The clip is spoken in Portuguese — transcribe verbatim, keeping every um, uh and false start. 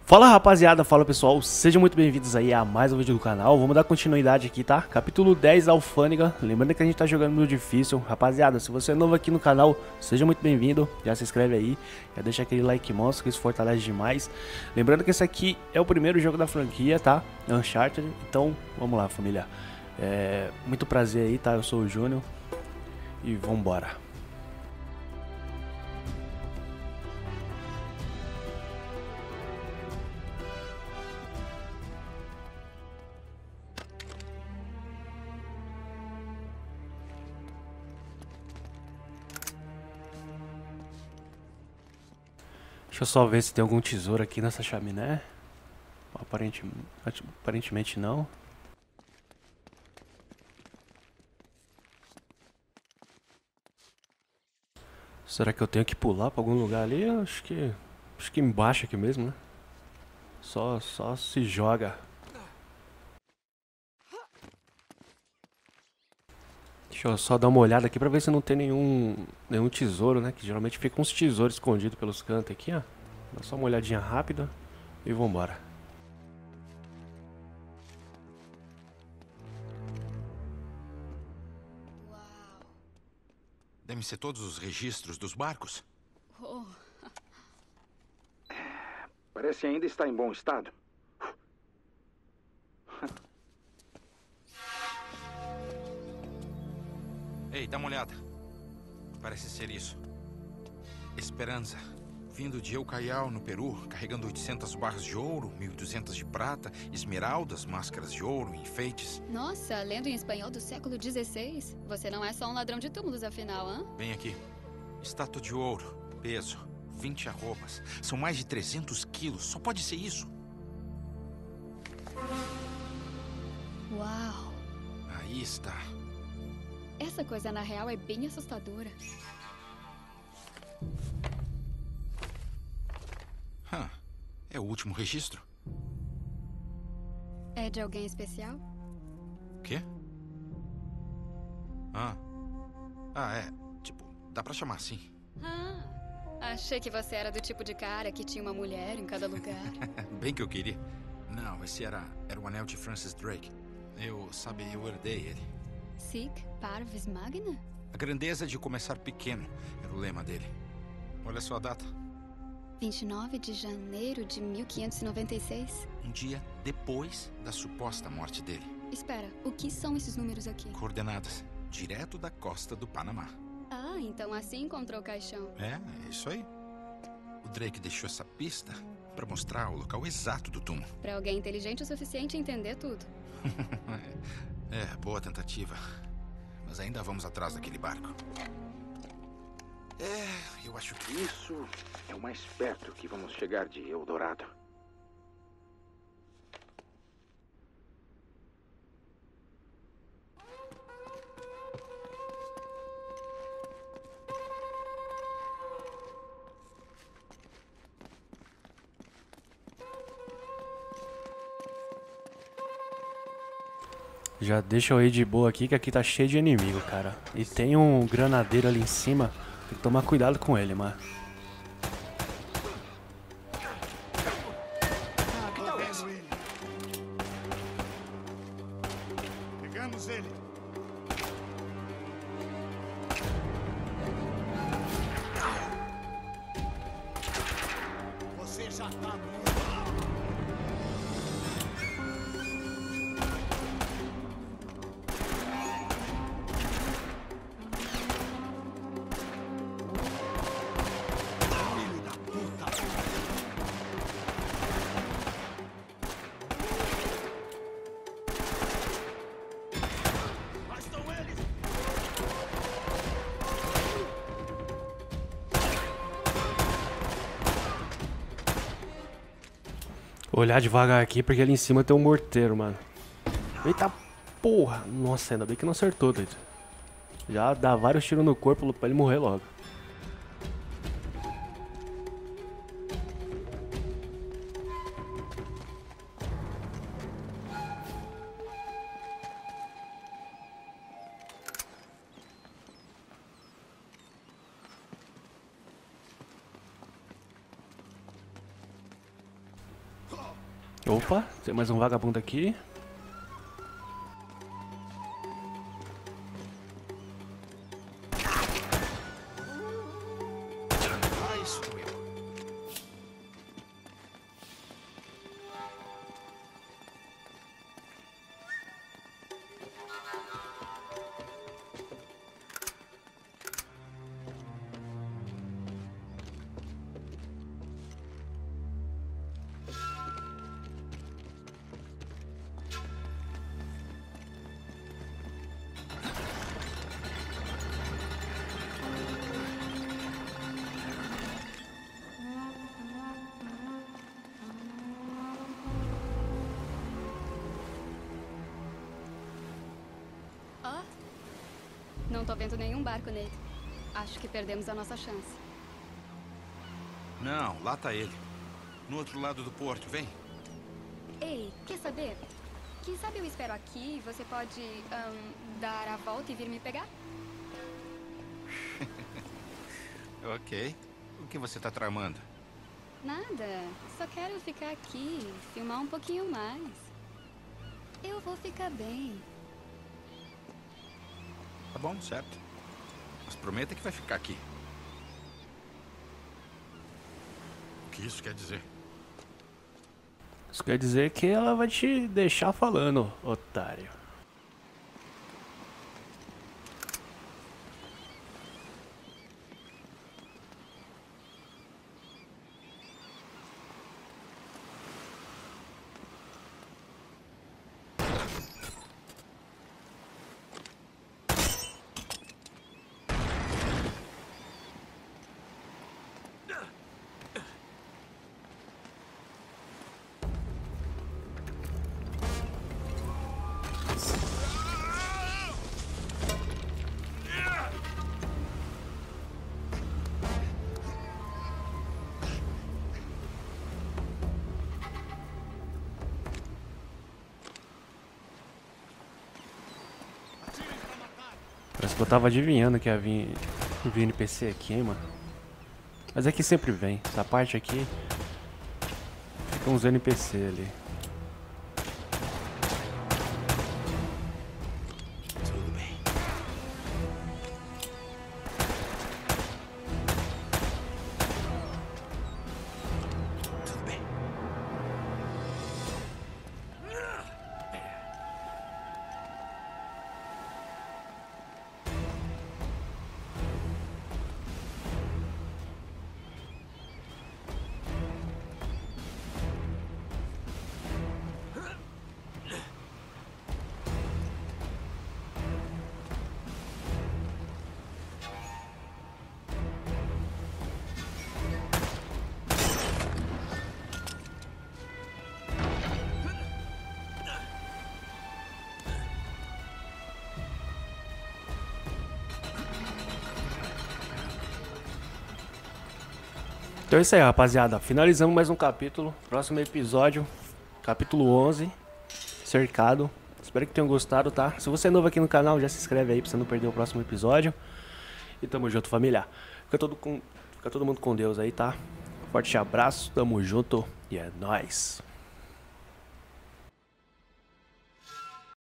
Fala rapaziada, fala pessoal, sejam muito bem-vindos aí a mais um vídeo do canal. Vamos dar continuidade aqui, tá? Capítulo dez, Alfândega. Lembrando que a gente tá jogando no difícil. Rapaziada, se você é novo aqui no canal, seja muito bem-vindo. Já se inscreve aí, já deixa aquele like monstro que isso fortalece demais. Lembrando que esse aqui é o primeiro jogo da franquia, tá? Uncharted. Então, vamos lá família. É... Muito prazer aí, tá? Eu sou o Júnior. E vambora. Deixa eu só ver se tem algum tesouro aqui nessa chaminé. Aparentemente, aparentemente não. Será que eu tenho que pular pra algum lugar ali? Eu acho que acho que embaixo aqui mesmo, né? Só só se joga. Deixa eu só dar uma olhada aqui pra ver se não tem nenhum nenhum tesouro, né? Que geralmente fica uns tesouros escondidos pelos cantos aqui, ó. Dá só uma olhadinha rápida e vambora. Uau. Devem ser todos os registros dos barcos. Oh. Parece ainda estar em bom estado. Ei, dá uma olhada. Parece ser isso. Esperança. Vindo de El Callao, no Peru, carregando oitocentas barras de ouro, mil e duzentas de prata, esmeraldas, máscaras de ouro, enfeites. Nossa, lendo em espanhol do século dezesseis. Você não é só um ladrão de túmulos, afinal, hã? Vem aqui. Estátua de ouro. Peso. vinte arrobas. São mais de trezentos quilos. Só pode ser isso. Uau. Aí está. Essa coisa, na real, é bem assustadora. Hã. É o último registro. É de alguém especial? Quê? Ah. Ah, é. Tipo, dá pra chamar assim. Ah, achei que você era do tipo de cara que tinha uma mulher em cada lugar. Bem que eu queria. Não, esse era, era o anel de Francis Drake. Eu, sabe, eu herdei ele. Sic parvis magna? A grandeza de começar pequeno era o lema dele. Olha só a data. vinte e nove de janeiro de mil quinhentos e noventa e seis. Um dia depois da suposta morte dele. Espera, o que são esses números aqui? Coordenadas. Direto da costa do Panamá. Ah, então assim encontrou o caixão. É, é isso aí. O Drake deixou essa pista para mostrar o local exato do túmulo. Pra alguém inteligente o suficiente entender tudo. É, boa tentativa. Mas ainda vamos atrás daquele barco. É, eu acho que... Isso é o mais perto que vamos chegar de Eldorado. Já deixa eu ir de boa aqui, que aqui tá cheio de inimigo, cara. E tem um granadeiro ali em cima. Tem que tomar cuidado com ele, mano. Pegamos ele. Você já tá morto. Vou olhar devagar aqui, porque ali em cima tem um morteiro, mano. Eita porra! Nossa, ainda bem que não acertou, doido. Já dá vários tiros no corpo pra ele morrer logo. Opa, tem mais um vagabundo aqui. Ah, isso doeu. Ó, não tô vendo nenhum barco, Nate. Acho que perdemos a nossa chance. Não, lá tá ele. No outro lado do porto, vem. Ei, quer saber? Quem sabe eu espero aqui e você pode ahn, dar a volta e vir me pegar? Ok. O que você tá tramando? Nada, só quero ficar aqui, filmar um pouquinho mais. Eu vou ficar bem. Tá bom, certo. Mas prometa que vai ficar aqui. O que isso quer dizer? Isso quer dizer que ela vai te deixar falando, otário. Parece que eu tava adivinhando que ia vir, vir N P C aqui, hein, mano. Mas aqui sempre vem. Essa parte aqui fica uns N P C ali. Tudo bem. Tudo bem. Então é isso aí, rapaziada. Finalizamos mais um capítulo. Próximo episódio, capítulo onze, Cercado. Espero que tenham gostado, tá? Se você é novo aqui no canal, já se inscreve aí pra você não perder o próximo episódio. E tamo junto, família. Fica todo, com... Fica todo mundo com Deus aí, tá? Forte abraço, tamo junto e é nóis.